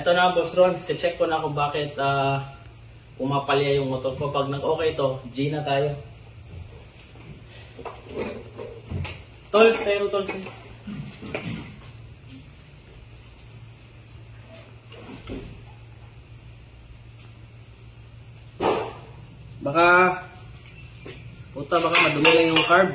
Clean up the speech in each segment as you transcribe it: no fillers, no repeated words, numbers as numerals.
Ito na Boss Rons, check ko na kung bakit pumapalya yung motor ko. Pag nag-okay to, G na tayo. Tolls, tayo tolls. Baka madumi lang yung carb.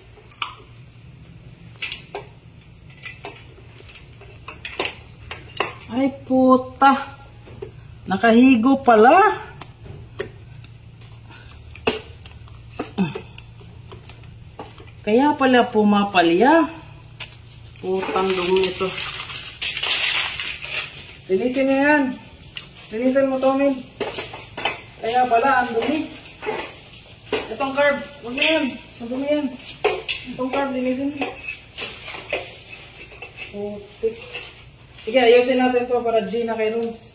Ay puta, nakahigo pala. Kaya pala pumapalya. Putang dumi ito. Linisin mo yan. Linisin mo to, men. Kaya pala ang dumi. Itong carb, huwag na yan. Madumi yan. Itong carb, linisin mo. Putik. Sige, ayusin natin to para G na kay Rons.